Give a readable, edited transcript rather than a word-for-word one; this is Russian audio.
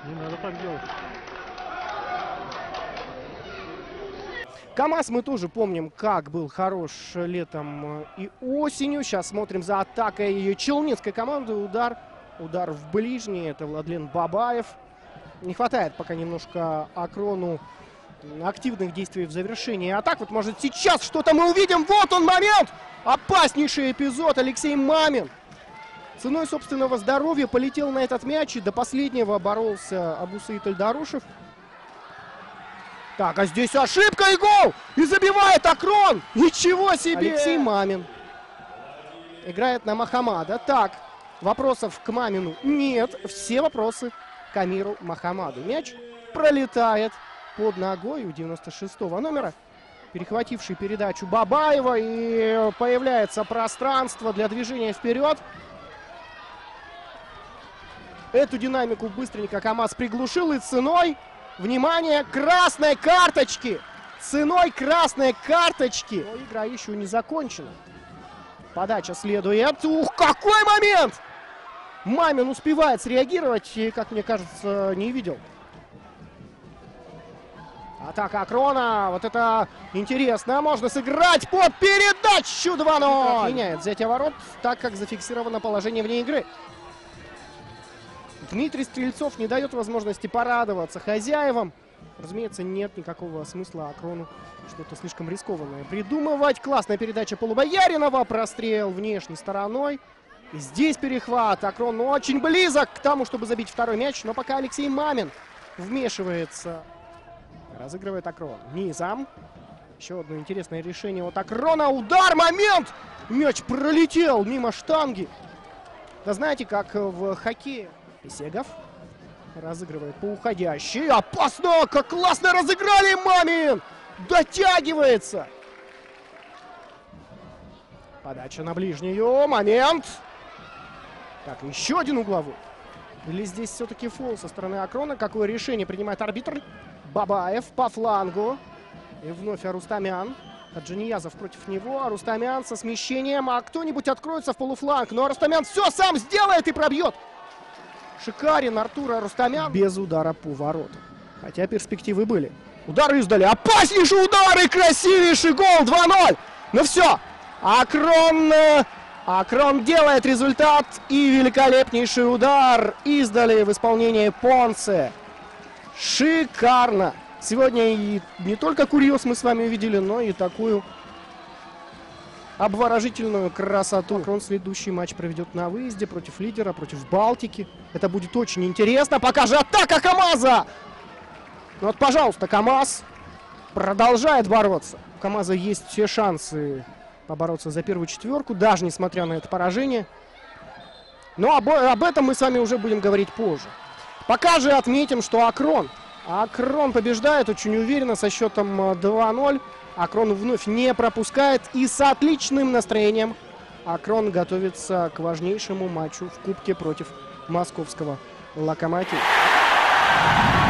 Не надо так делать. КамАЗ мы тоже помним, как был хорош летом и осенью. Сейчас смотрим за атакой челнинской команды. Удар в ближний. Это Владлен Бабаев. Не хватает пока немножко Акрону активных действий в завершении атак. Вот может сейчас что-то мы увидим. Вот он момент! Опаснейший эпизод. Алексей Мамин ценой собственного здоровья полетел на этот мяч и до последнего боролся Абусаид Эльдарушев. Так, а здесь ошибка и гол! И забивает Акрон! Ничего себе! Алексей Мамин играет на Махамада. Так, вопросов к Мамину нет. Все вопросы к Амиру Махамаду. Мяч пролетает под ногой у 96-го номера, перехвативший передачу Бабаева. И появляется пространство для движения вперед. Эту динамику быстренько КамАЗ приглушил и ценой, внимание, красной карточки. Ценой красной карточки. Но игра еще не закончена. Подача следует. Ух, какой момент! Мамин успевает среагировать и, как мне кажется, не видел. Атака Акрона. Вот это интересно. Можно сыграть под передачу 2-0. Меняет взятие ворот, так как зафиксировано положение вне игры. Дмитрий Стрельцов не дает возможности порадоваться хозяевам. Разумеется, нет никакого смысла Акрону что-то слишком рискованное придумывать. Классная передача Полубояринова. Прострел внешней стороной. И здесь перехват. Акрон очень близок к тому, чтобы забить второй мяч. Но пока Алексей Мамин вмешивается. Разыгрывает Акрон. Низом. Еще одно интересное решение от Акрона. Удар, момент! Мяч пролетел мимо штанги. Да знаете, как в хоккее. Песегов разыгрывает по уходящей. Опасно! Как классно разыграли! Мамин! Дотягивается! Подача на ближнюю. Момент! Так, еще один угловой. Или здесь все-таки фол со стороны Акрона? Какое решение принимает арбитр? Бабаев по флангу. И вновь Арустамян. Хаджиниязов против него. Арустамян со смещением. А кто-нибудь откроется в полуфланг. Но Арустамян все сам сделает и пробьет. Шикарен Артур Арустамян без удара по воротам. Хотя перспективы были. Удары издали. Опаснейший удар и красивейший гол. 2-0. Ну все. Акрон делает результат. И великолепнейший удар издали в исполнении Понце. Шикарно. Сегодня и не только курьез мы с вами увидели, но и такую обворожительную красоту. Акрон следующий матч проведет на выезде против лидера, против Балтики. Это будет очень интересно. Пока же атака КамАЗа! Ну вот, пожалуйста, КамАЗ продолжает бороться. У КамАЗа есть все шансы побороться за первую четверку, даже несмотря на это поражение. Но об этом мы с вами уже будем говорить позже. Пока же отметим, что Акрон побеждает очень уверенно со счетом 2-0. Акрон вновь не пропускает. И с отличным настроением Акрон готовится к важнейшему матчу в Кубке против московского Локомотива.